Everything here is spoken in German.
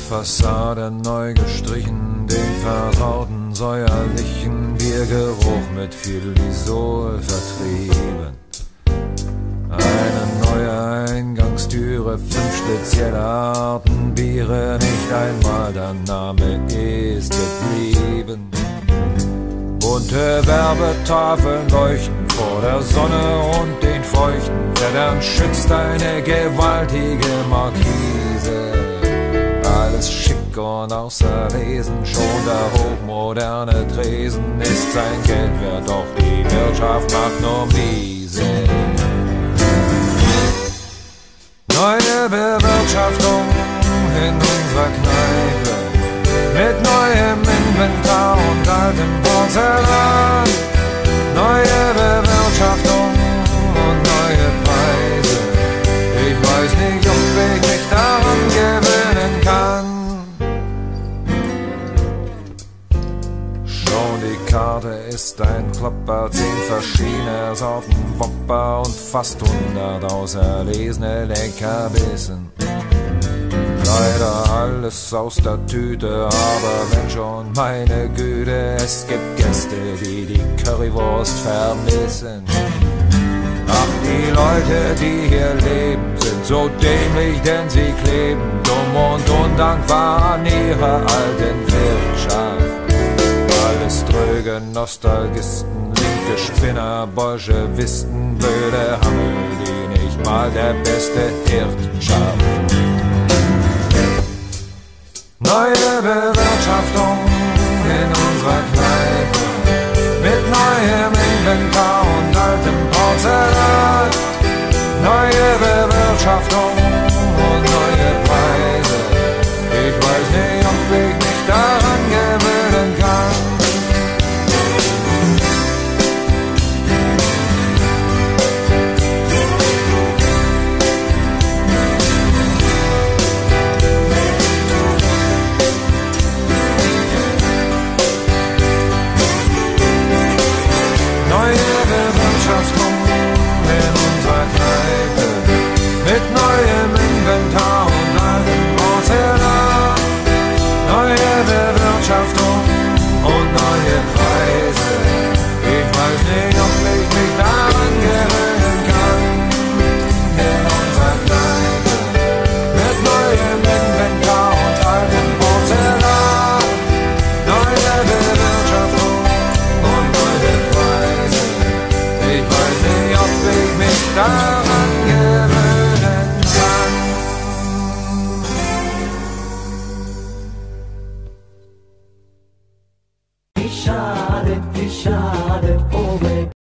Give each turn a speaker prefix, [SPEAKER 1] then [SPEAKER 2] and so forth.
[SPEAKER 1] Fassade neu gestrichen, den vertrauten säuerlichen Biergeruch mit viel Lisol vertrieben. Eine neue Eingangstüre, 5 spezielle Arten Biere, nicht einmal der Name ist geblieben. Bunte Werbetafeln leuchten vor der Sonne und den feuchten Wettern schützt eine gewaltige Markise. Alles schick und außer Lesen, schon der hochmoderne Tresen ist sein Geld wert, doch die Wirtschaft macht nur miese. Neue Bewirtschaftung in unserer Kneipe, mit neuem Inventar und altem Porzellan. Neue Bewirtschaftung und neue Preise, ich weiß nicht, ob ich mich daran gewöhnen kann. Schon die Karte ist ein Klopper, 10 verschiedene Sorten Wopper und fast 100 auserlesene Leckerbissen. Leider alles aus der Tüte, aber wenn schon, meine Güte, es gibt Gäste, die die Currywurst vermissen. Ach, die Leute, die hier leben, sind so dämlich, denn sie kleben dumm und undankbar an ihrer alten Wirtschaft. Alles tröge Nostalgisten, linke Spinner, Bolschewisten, blöde Hammel, die nicht mal der beste Hirt schafft. Neue Bewirtschaftung in unserer Kneipe, mit neuem Inventar und altem Porzellan. Neue Bewirtschaftung und neue Preise, ich weiß nicht, ob ich mich daran gewöhnen kann. In unserer Kneipe, mit neuem Inventar und altem Porzellan. Neue Bewirtschaftung und neue Preise, ich weiß nicht, ob ich mich daran gewöhnen kann. In unserer Kneipe, mit neuem Inventar und altem Porzellan. Neue Bewirtschaftung und neue Preise, ich weiß nicht, ob ich mich daran gewöhnen kann.
[SPEAKER 2] Wie schade, oh